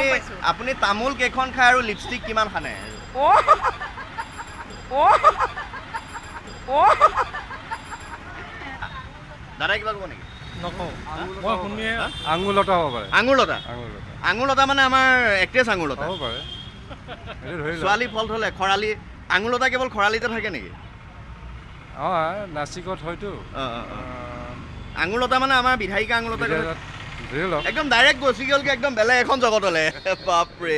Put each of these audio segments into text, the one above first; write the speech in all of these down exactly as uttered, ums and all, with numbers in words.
আপুনি আপুনি তামোল কেইখন খায় আৰু লিপষ্টিক কিমান খানে ও ও ও দাদা কিবা ক'ব নেকি নকওঁ মই শুনিয়ে আঙুলতা হ'ব পাৰে আঙুলতা আঙুলতা আঙুলতা মানে আমাৰ এক্ট্ৰেছ আঙুলতা হ'ব পাৰে ছোৱালী ফল থলে খৰালি আঙুলতা কেৱল খৰালিতে থাকে নেকি অঁ নাচিকত হয়তো আঙুলতা মানে আমাৰ বিধায়িকা আঙুলতা ধৰি লওক একদম ডাইৰেক্ট গুচি গ'লগে একদম বেলেগ এখন জগতলে বাপৰে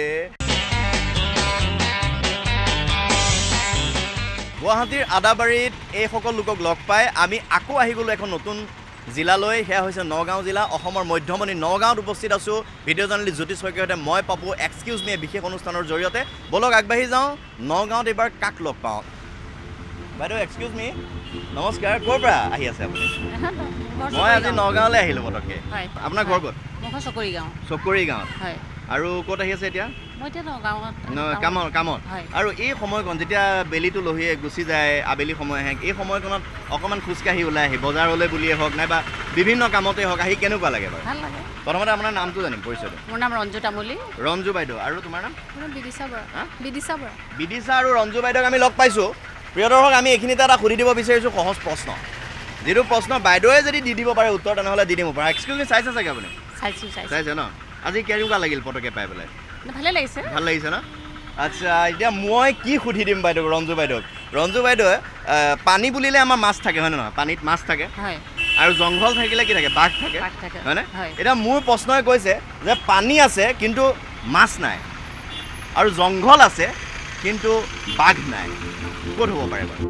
গুৱাহাটীৰ আদাবাৰীত এইসকল লোকক লগ পাই আমি আকৌ আহি গ'লোঁ এখন নতুন জিলালৈ সেয়া হৈছে নগাঁও জিলা অসমৰ মধ্যমণি নগাঁৱত উপস্থিত আছোঁ ভিডিঅ' জাৰ্নেলিষ্ট জ্যোতিষ শইকীয়াৰ সৈতে মই পাপু এক্সকিউজ মি বিশেষ অনুষ্ঠানৰ জৰিয়তে বলক আগবাঢ়ি যাওঁ নগাঁৱত এইবাৰ কাক লগ পাওঁ বাইদেউ এক্সকিউজ মি নমস্কাৰ ক'ৰ পৰা আহি আছে আপুনি মই আজি নগাঁৱলৈ আহিলোঁ পটককৈ আপোনাৰ ঘৰ ক'ত চকৰি গাঁও চকৰি গাঁৱত হয় আৰু ক'ত আহি আছে এতিয়া মই এতিয়া নগাঁৱত কামত কামত আৰু এই সময়কণ যেতিয়া বেলিটো লহিয়ে গুচি যায় আবেলি সময় আহে এই সময়কণত অকণমান খোজকাঢ়ি ওলাই আহি বজাৰলৈ বুলিয়ে হওক নাইবা বিভিন্ন কামতে হওক আহি কেনেকুৱা লাগে বাৰু ভাল লাগে প্ৰথমতে আপোনাৰ নামটো জানিম পৰিচয়টো মোৰ নাম ৰঞ্জু তামুলী ৰঞ্জু বাইদেউ আৰু তোমাৰ নাম বিদিশা বৰা বিদিশা বৰা বিদিশা আৰু ৰঞ্জু বাইদেউক আমি লগ পাইছোঁ প্ৰিয় দৰ্শক আমি এইখিনিতে এটা সুধি দিব বিচাৰিছোঁ সহজ প্ৰশ্ন যিটো প্ৰশ্ন বাইদেৱে যদি দি দিব পাৰে উত্তৰ তেনেহ'লে দি দিব পাৰে এক্সকিউজ মি চাইছে চাগে আপুনি চাইছোঁ চাইছে ন আজি কেনেকুৱা লাগিল পটকে পাই পেলাই ভালে লাগিছে ভাল লাগিছে ন আচ্ছা এতিয়া মই কি সুধি দিম বাইদেউক ৰঞ্জু বাইদেউক ৰঞ্জু বাইদেৱে পানী বুলিলে আমাৰ মাছ থাকে হয় নে নহয় পানীত মাছ থাকে আৰু জংঘল থাকিলে কি থাকে বাঘ থাকে হয়নে এতিয়া মোৰ প্ৰশ্নই কৈছে যে পানী আছে কিন্তু মাছ নাই আৰু জংঘল আছে কিন্তু বাঘ নাই ক'ত হ'ব পাৰে বাৰু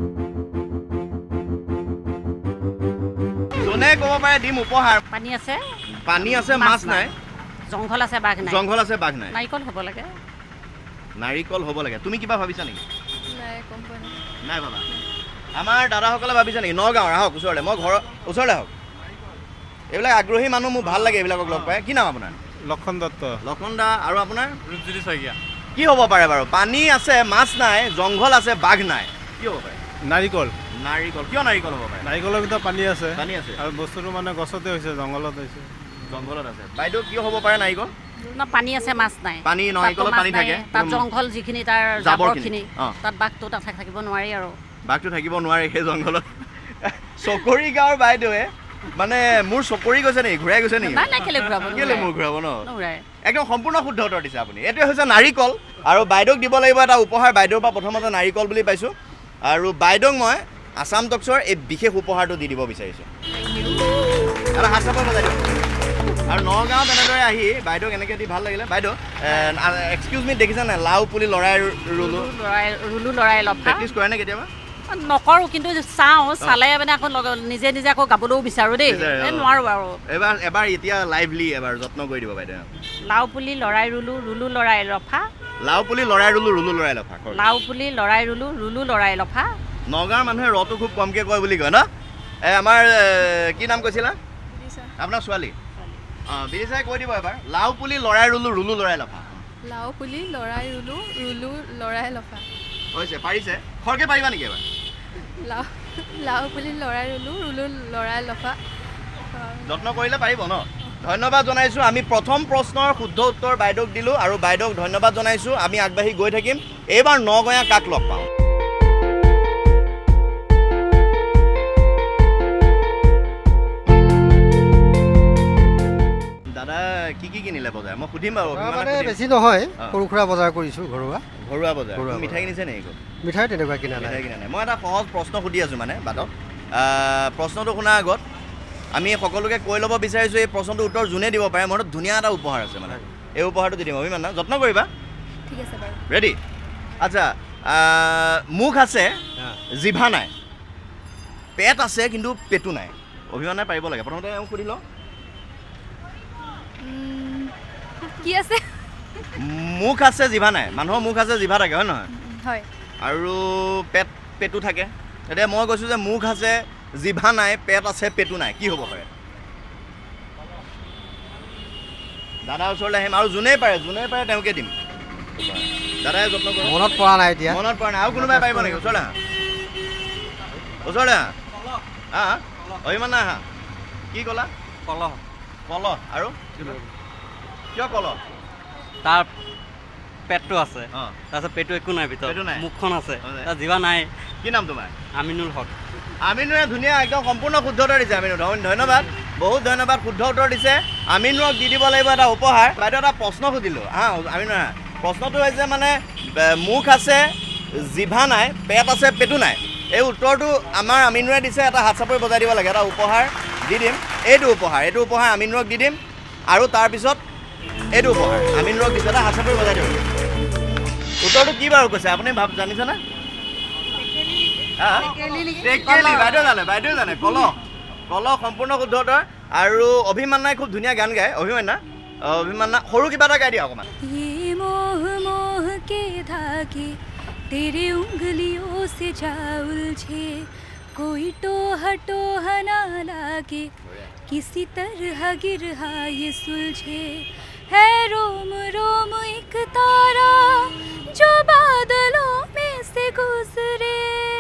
যোনে ক'ব পাৰে দিম উপহাৰ পানী আছে পানী আছে মাছ নাই জংঘল আছে বাঘ নাই জংঘল আছে বাঘ নাই নাৰিকল হ'ব লাগে নাৰিকল হ'ব লাগে তুমি কিবা ভাবিছা নেকি নাই কম পোৱা নাই ভাবা আমাৰ দাদাসকলে ভাবিছে নেকি নগাঁৱৰ আহক ওচৰলৈ মই ঘৰৰ ওচৰলৈ আহক এইবিলাক আগ্ৰহী মানুহ মোৰ ভাল লাগে এইবিলাকক লগ পাই কি নাম আপোনাৰ লক্ষণ দত্ত লক্ষণ দা আৰু আপোনাৰ জ্যোতি শইকীয়া কি হ'ব পাৰে বাৰু পানী আছে মাছ নাই জংঘল আছে বাঘ নাই কি হ'ব পাৰে নাৰিকল নাৰিকল কিয় নাৰিকল হ'ব পাৰে নাৰিকলৰ ভিতৰত পানী আছে পানী আছে আৰু বস্তুটো মানে গছতে হৈছে জংঘলত হৈছে জংঘলত আছে বাইদেউ কিয় হ'ব পাৰে নাৰিকল না পানী আছে মাছ নাই পানী নাৰিকলত পানী থাকে তাত জংঘল যিখিনি তাৰ জাবৰখিনি তাত বাঘটো তাত থাকিব নোৱাৰি আৰু বাঘটো থাকিব নোৱাৰে সেই জংঘলত চকৰি গাঁৱৰ বাইদেৱে মানে মোৰ চকৰি গৈছে নেকি ঘূৰাই গৈছে নেকি নাই নাই কেলে ঘূৰাব কেলে মোৰ ঘূৰাব ন ঘূৰাই একদম সম্পূৰ্ণ শুদ্ধ উত্তৰ দিছে আপুনি এইটোৱে হৈছে নাৰিকল আৰু বাইদেউক দিব লাগিব এটা উপহাৰ বাইদেউৰ পৰা প্ৰথমতে নাৰিকল বুলি পাইছোঁ আৰু বাইদেউক মই আছাম টকছৰ এই বিশেষ উপহাৰটো দি দিব বিচাৰিছোঁ এটা হাত চাপৰ বজাই দিয়ক আৰু নগাঁৱত এনেদৰে আহি বাইদেউক এনেকৈ দি ভাল লাগিলে বাইদেউ এক্সকিউজ মি দেখিছে নাই লাও পুলি লৰাই ৰুলো লৰাই ৰুলো লৰাই লফা প্ৰেক্টিছ কৰে নে কেতিয়াবা নকৰোঁ কিন্তু চাওঁ চালে মানে আকৌ নিজে নিজে আকৌ গাবলৈও বিচাৰোঁ দেই নোৱাৰোঁ বাৰু এবাৰ এবাৰ এতিয়া লাইভলি এবাৰ যত্ন কৰি দিব বাইদেউ লাও পুলি লৰাই ৰুলো ৰুলো লৰাই লফা লাও পুলি লৰাই ৰুলো ৰুলো লৰাই লফা লাও পুলি লৰাই ৰুলো ৰুলো লৰাই লফা নগাঁৱৰ মানুহে ৰটো খুব কমকৈ কয় বুলি কয় ন এই আমাৰ কি নাম কৈছিলা আপোনাৰ ছোৱালী অঁ বিদিশাই কৈ দিব এবাৰ লাও পুলি লৰাই ৰুলো ৰুলো লৰাই লফা লাও পুলি লৰাই ৰুলো ৰুলো লৰাই লফা হৈছে পাৰিছে খৰকৈ পাৰিবা নেকি এবাৰ লাও লাও পুলি লৰাই ৰুলো ৰুলো লৰাই লফা যত্ন কৰিলে পাৰিব ন ধন্যবাদ জনাইছোঁ আমি প্ৰথম প্ৰশ্নৰ শুদ্ধ উত্তৰ বাইদেউক দিলোঁ আৰু বাইদেউক ধন্যবাদ জনাইছোঁ আমি আগবাঢ়ি গৈ থাকিম এইবাৰ নগঞা কাক লগ পাওঁ দাদা কি কি কিনিলে বজাৰ মই সুধিম বাৰু বেছি নহয় সৰু সুৰা বজাৰ কৰিছোঁ ঘৰুৱা ঘৰুৱা বজাৰ মিঠাই কিনিছে নেকি মিঠাই তেনেকুৱা কিনা নাই কিনা নাই মই এটা সহজ প্ৰশ্ন সুধি আছোঁ মানে বাটত প্ৰশ্নটো শুনাৰ আগত আমি সকলোকে কৈ ল'ব বিচাৰিছোঁ এই প্ৰশ্নটোৰ উত্তৰ যোনে দিব পাৰে মোৰ ধুনীয়া এটা উপহাৰ আছে মানে এই উপহাৰটো দি দিম অভিমান না যত্ন কৰিবা ঠিক আছে বাৰু ৰেডি আচ্ছা মুখ আছে জিভা নাই পেট আছে কিন্তু পেটু নাই অভিমানে পাৰিব লাগে প্ৰথমতে মোক সুধি লওঁ কি আছে মুখ আছে জিভা নাই মানুহৰ মুখ আছে জিভা থাকে হয় নহয় হয় আৰু পেট পেটু থাকে এতিয়া মই কৈছোঁ যে মুখ আছে জিভা নাই পেট আছে পেটু নাই কি হ'ব পাৰে দাদাৰ ওচৰলৈ আহিম আৰু যোনেই পাৰে যোনেই পাৰে তেওঁকে দিম দাদাই যত্ন কৰক মনত পৰা নাই এতিয়া মনত পৰা নাই আৰু কোনোবাই পাৰিব নেকি ওচৰলৈ আহা ওচৰলৈ আহা হা অভিমান নাই আহা কি ক'লা কলহ কলহ আৰু কিয় কলহ তাৰ পেটটো আছে অঁ তাৰপিছত পেটটো একো নাই ভিতৰত পেটু নাই? মুখখন আছে অঁ, নাই। তাৰ জিভা নাই কি নাম তোমাৰ আমিনুল হক আমিনুৰে ধুনীয়া একদম সম্পূৰ্ণ শুদ্ধ উত্তৰ দিছে আমিনুৰ ধন্যবাদ বহুত ধন্যবাদ শুদ্ধ উত্তৰ দিছে আমিনুৰক দি দিব লাগিব এটা উপহাৰ বাইদেউ এটা প্ৰশ্ন সুধিলোঁ হা আমিনুৰ প্ৰশ্নটো হৈছে মানে মুখ আছে জিভা নাই পেট আছে পেটু নাই এই উত্তৰটো আমাৰ আমিনুৰে দিছে এটা হাত চাপৰি বজাই দিব লাগে এটা উপহাৰ দি দিম এইটো উপহাৰ এইটো উপহাৰ আমিনুৰক দি দিম আৰু তাৰপিছত এইটো উপহাৰ আমিনুৰক দিছে এটা হাত চাপৰি বজাই দিব উত্তৰটো কি বাৰু কৈছে আপুনি ভাব জানিছেনে বাইদেউ জানে বাইদেউ জানে কল কল সম্পূৰ্ণ শুদ্ধ উত্তৰ আৰু অভিমান্নাই খুব ধুনীয়া গান গায় অভিমান্না অভিমান্না সৰু কিবা এটা গাই দিয়া অকণমান ये मोह मोह के धागे तेरे उंगलियों से जा उलझे कोई टोह टोह ना लागे किसी तरह गिरहा ये सुलझे है रोम रोम एक तारा जो बादलों में से गुजरे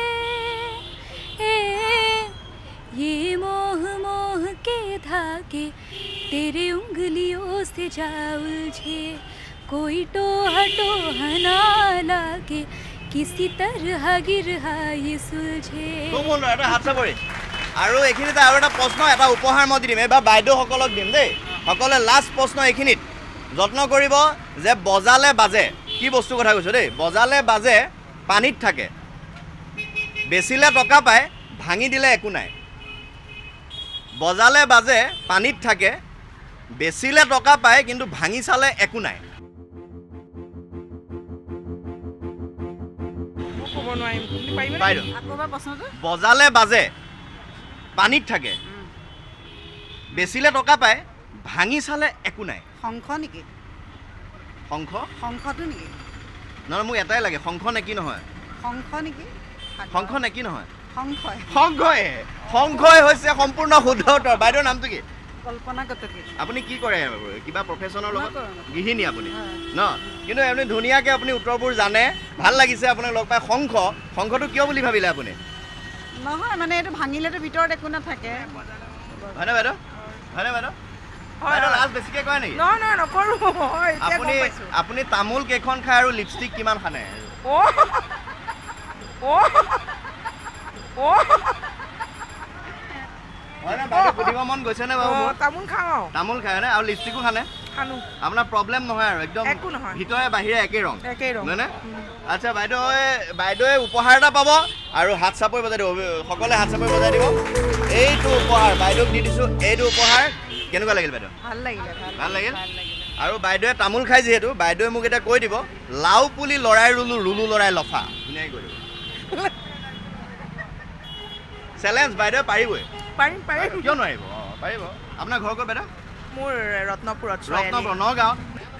ये मोह मोह के धागे तेरे उंगलियों से जा उलझे कोई टोह टोह ना लागे किसी तरह गिरहा ये सुलझे খুব সুন্দৰ এটা হাত চাপৰি আৰু এইখিনিতে আৰু এটা প্ৰশ্ন এটা উপহাৰ মই দি দিম এইবাৰ বাইদেউসকলক দিম দেই সকলে লাষ্ট প্ৰশ্ন এইখিনিত যত্ন কৰিব যে বজালে বাজে কি বস্তু কথা কৈছোঁ দেই বজালে বাজে পানীত থাকে বেচিলে টকা পায় ভাঙি দিলে একো নাই বজালে বাজে পানীত থাকে বেচিলে টকা পায় কিন্তু ভাঙি চালে একো নাই বাইদেউ বজালে বাজে পানীত থাকে বেচিলে টকা পায় ভাঙি চালে একো নাই শংখ নেকি শংখ শংখটো নেকি নহয় মোক এটাই লাগে শংখ নে কি নহয় শংখ নেকি শংখ নে কি নহয় শংখই শংখই শংখই হৈছে সম্পূৰ্ণ শুদ্ধ উত্তৰ বাইদেউৰ নামটো কি কল্পনা গতকে আপুনি কি কৰে কিবা প্ৰফেশ্যনৰ লগত মই কৰোঁ। গৃহিণী আপুনি ন কিন্তু আপুনি ধুনীয়াকৈ আপুনি উত্তৰবোৰ জানে ভাল লাগিছে আপোনাক লগ পাই শংখ শংখটো কিয় বুলি ভাবিলে আপুনি নহয় মানে এইটো ভাঙিলেতো ভিতৰত একো নাথাকে হয়নে বাইদেউ হয়নে বাইদেউ বাইদেউ লাজ বেছিকৈ কয় নেকি নহয় নহয় নকৰোঁ আপুনি আপুনি তামোল কেইখন খায় আৰু লিপষ্টিক কিমান খানে হয়নে বাইদেউ সুধিব মন গৈছেনে বাৰু তামোল খাওঁ তামোল খায়নে আৰু লিপষ্টিকো খানে খানো আপোনাৰ প্ৰব্লেম নহয় আৰু একদম একো নহয়। ভিতৰে বাহিৰে একেই ৰং একেই ৰং। হয়নে আচ্ছা বাইদেৱে বাইদেৱে উপহাৰ এটা পাব আৰু হাত চাপৰি বজাই দিব সকলোৱে হাত চাপৰি বজাই দিব এইটো উপহাৰ বাইদেউক দি দিছোঁ এইটো উপহাৰ কেনেকুৱা লাগিল বাইদেউ ভাল লাগিলে ভাল লাগিল আৰু বাইদেৱে তামোল খাই যিহেতু বাইদেৱে মোক এতিয়া কৈ দিব লাও পুলি লৰাই ৰুলো ৰুলো লৰাই লফা ধুনীয়াকৈ কৈ দিব চেলেঞ্জ বাইদেৱে পাৰিবই পাৰিম পাৰিম কিয় নোৱাৰিব অঁ পাৰিব আপোনাৰ ঘৰ ক'ত বাইদেউ মোৰ ৰত্নপুৰত ৰত্নপুৰ নগাঁও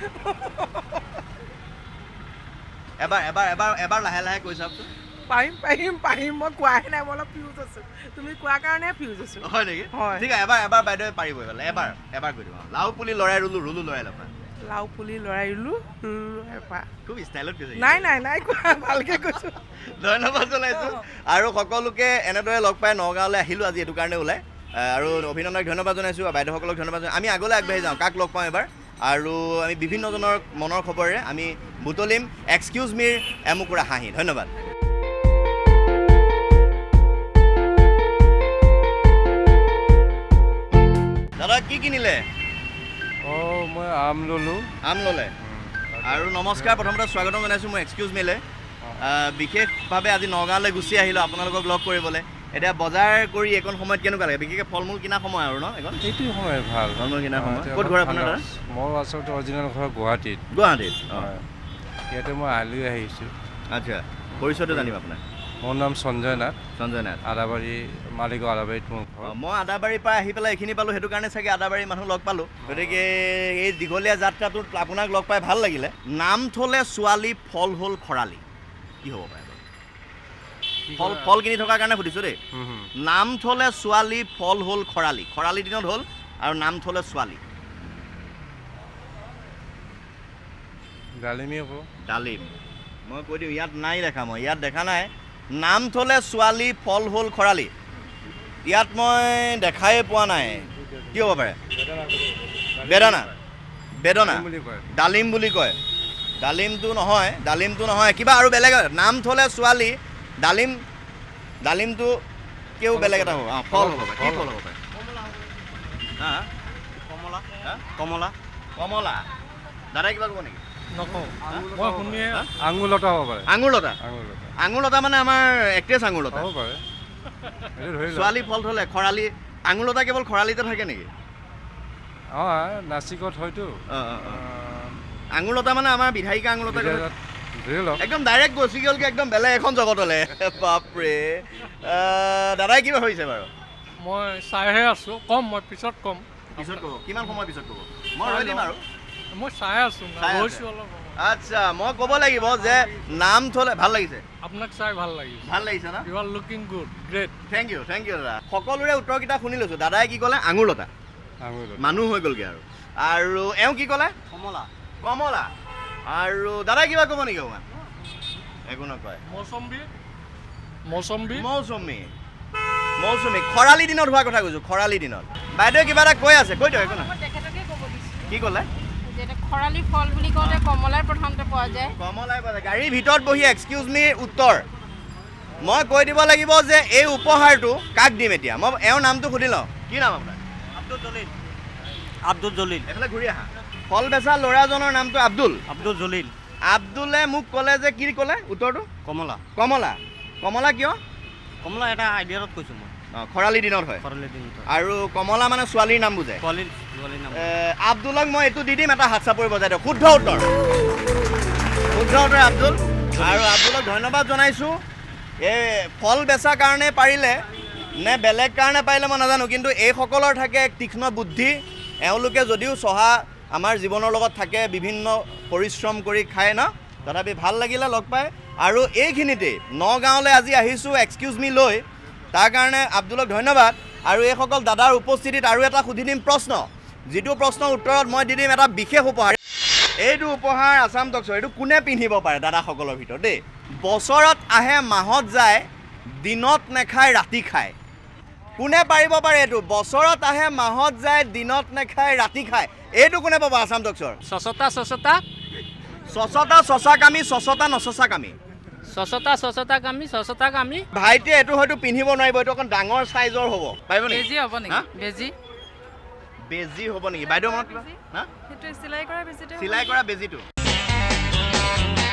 এবাৰ এবাৰ এবাৰ এবাৰ লাহে লাহে কৈ চাওকচোন পাৰিম পাৰিম পাৰিম মই কোৱাই নাই মই অলপ ফিউজ আছোঁ তুমি কোৱাৰ কাৰণে ফিউজ আছোঁ হয় নেকি হয়। ঠিক আছে এবাৰ এবাৰ বাইদেৱে পাৰিবই বোলে এবাৰ এবাৰ কৈ দিব লাও পুলি লৰাই ৰুলো ৰুলো লৰাই লফা লাও পুলি লৰাই ৰুলো ৰুলো এপা খুব ষ্টাইলত কৈছে নাই নাই নাই কোৱা ভালকৈ কৈছোঁ ধন্যবাদ জনাইছোঁ আৰু সকলোকে এনেদৰে লগ পাই নগাঁৱলৈ আহিলোঁ আজি এইটো কাৰণে ওলাই আৰু অভিনন্দনক ধন্যবাদ জনাইছোঁ আৰু বাইদেউসকলক ধন্যবাদ জনাইছোঁ আমি আগলৈ আগবাঢ়ি যাওঁ কাক লগ পাওঁ এবাৰ আৰু আমি বিভিন্নজনৰ মনৰ খবৰেৰে আমি বুটলিম এক্সকিউজ মিৰ এমুকুৰা হাঁহি ধন্যবাদ দাদা কি কিনিলে অঁ মই আম ল'লোঁ আম ল'লে আৰু নমস্কাৰ প্ৰথমতে স্বাগতম জনাইছোঁ মই এক্সকিউজ মিলে বিশেষভাৱে আজি নগাঁৱলৈ গুচি আহিলোঁ আপোনালোকক লগ কৰিবলৈ এতিয়া বজাৰ কৰি এইকণ সময়ত কেনেকুৱা লাগে বিশেষকৈ ফল মূল কিনা সময় আৰু ন এইকণ এইটো সময় ভাল ফল মূল কিনা সময় ক'ত ঘৰ আপোনাৰ দাদা মোৰ আচলতে অৰিজিনেল ঘৰ গুৱাহাটীত গুৱাহাটীত অঁ ইয়াতে মই আলহী আহিছোঁ আচ্ছা পৰিচয়টো জানিম আপোনাৰ মোৰ নাম সঞ্জয় নাথ সঞ্জয় নাথ আদাবাৰী মালিগাঁও আদাবাৰীত মোৰ ঘৰ মই আদাবাৰীৰ পৰা আহি পেলাই এইখিনি পালোঁ সেইটো কাৰণে চাগে আদাবাৰীৰ মানুহ লগ পালোঁ গতিকে এই দীঘলীয়া যাত্ৰাটোত আপোনাক লগ পাই ভাল লাগিলে নাম থলে ছোৱালী ফল হ'ল খৰালি কি হ'ব পাৰে ফল ফল কিনি থকাৰ কাৰণে সুধিছোঁ দেই নাম থলে ছোৱালী ফল হ'ল খৰালি খৰালি দিনত হ'ল আৰু নাম থলে ছোৱালী ডালিমি হ'ব ডালিম মই কৈ দিওঁ ইয়াত নাই দেখা মই ইয়াত দেখা নাই নাম থলে ছোৱালী ফল হ'ল খৰালি ইয়াত মই দেখাই পোৱা নাই কি হ'ব পাৰে বেদানা বেদনা বুলি কয় ডালিম বুলি কয় ডালিমটো নহয় ডালিমটো নহয় কিবা আৰু বেলেগ নাম থ'লে ছোৱালী ডালিম ডালিমটো কেও বেলেগ এটা হ'ব ফল হ'ব পাৰে কি ফল হ'ব পাৰে হা কমলা কমলা কমলা দাদাই কিবা ক'ব নেকি নকওঁ মই শুনিয়ে আঙুলতা হ'ব পাৰে আঙুৰলতা আঙুলতা আঙুৰলতা মানে আমাৰ এক্ট্ৰেছ আঙুৰলতা হ'ব পাৰে এইটো ধৰি লওক ছোৱালী ফল থ'লে খৰালি আঙুৰলতা কেৱল খৰালিতে থাকে নেকি অঁ নাচিকত হয়তো অঁ অঁ অঁ আঙুৰলতা মানে আমাৰ বিধায়িকা আঙুৰলতা ধৰি লওক একদম ডাইৰেক্ট গুচি গ'লগৈ একদম বেলেগ এখন জগতলৈ বাপৰে দাদাই কিবা হৈছে বাৰু মই চাইহে আছোঁ কম মই পিছত ক'ম পিছত ক'ব কিমান সময় পিছত ক'ব মই ৰৈ দিম আৰু মই চাই আছোঁ চাই আছে। গৈছোঁ অলপ সময়। আচ্ছা মই ক'ব লাগিব যে নাম থ'লে ভাল লাগিছে আপোনাক চাই ভাল লাগিছে ভাল লাগিছে না you are looking good great thank you thank you দাদা সকলোৰে উত্তৰকেইটা শুনি লৈছোঁ দাদাই কি ক'লে আঙুৰলতা আঙুলতা মানুহ হৈ গ'লগৈ আৰু আৰু এওঁ কি ক'লে কমলা কমলা আৰু দাদাই কিবা ক'ব নেকি অকণমান একো নকয় মৌচম্বী মৌচম্বী মৌচুমী মৌচুমী খৰালি দিনত হোৱা কথা কৈছোঁ খৰালি দিনত বাইদেৱে কিবা এটা কৈ আছে কৈ দিয়ক একো নহয় তেখেতকে ক'ব দিছোঁ কি ক'লে যে খৰালি ফল বুলি কওঁতে কমলাৰ প্ৰথমতে পোৱা যায় কমলাই পোৱা যায় গাড়ীৰ ভিতৰত বহি এক্সকিউজ মি উত্তৰ মই কৈ দিব লাগিব যে এই উপহাৰটো কাক দিম এতিয়া মই এওঁৰ নামটো সুধি লওঁ কি নাম আপোনাৰ আব্দুল জলিল আব্দুল জলিল এইফালে ঘূৰি আহা ফল বেচা ল'ৰাজনৰ নামটো আব্দুল আব্দুল জলিল আব্দুলে মোক ক'লে যে কি ক'লে উত্তৰটো কমলা কমলা কমলা কিয় কমলা এটা আইডিয়াত কৈছোঁ মই অঁ খৰালি দিনত হয় খৰালি দিনত আৰু কমলা মানে ছোৱালীৰ নাম বুজায় ছোৱালী ছোৱালীৰ নাম এ, আব্দুলক মই এইটো দি দিম এটা হাত চাপৰি বজাই দিয়ক শুদ্ধ উত্তৰ শুদ্ধ উত্তৰ আব্দুল আৰু আব্দুলক ধন্যবাদ জনাইছোঁ এই ফল বেচাৰ কাৰণে পাৰিলে নে বেলেগ কাৰণে পাৰিলে মই নাজানো কিন্তু এইসকলৰ থাকে এক তীক্ষ্ণ বুদ্ধি এওঁলোকে যদিও চহা আমাৰ জীৱনৰ লগত থাকে বিভিন্ন পৰিশ্ৰম কৰি খায় ন তথাপি ভাল লাগিলে লগ পাই আৰু এইখিনিতেই নগাঁৱলৈ আজি আহিছোঁ এক্সকিউজ মি লৈ তাৰ কাৰণে আব্দুলক ধন্যবাদ আৰু এইসকল দাদাৰ উপস্থিতিত আৰু এটা সুধি দিম প্ৰশ্ন যিটো প্ৰশ্নৰ উত্তৰত মই দি দিম এটা বিশেষ উপহাৰ এইটো উপহাৰ আছাম টকছৰ এইটো কোনে পিন্ধিব পাৰে দাদাসকলৰ ভিতৰত দেই বছৰত আহে মাহত যায় দিনত নেখায় ৰাতি খায় কোনে পাৰিব পাৰে এইটো বছৰত আহে মাহত যায় দিনত নেখায় ৰাতি খায় এইটো কোনে পাব আছাম টকছৰ স্বচ্ছতা স্বচ্ছতা স্বচ্ছতা চচা কামি স্বচ্ছতা নচচা কামি স্বচ্ছতা স্বচ্ছতা কামি স্বচ্ছতা কামি ভাইটিয়ে এইটো হয়তো পিন্ধিব নোৱাৰিব এইটো অকণ ডাঙৰ চাইজৰ হ'ব পাৰিব নেকি বেজি হ'ব নেকি বেজি বেজি হ'ব নেকি বাইদেউ মনত কিবা হা সেইটো চিলাই কৰা বেজিতে চিলাই কৰা বেজিটো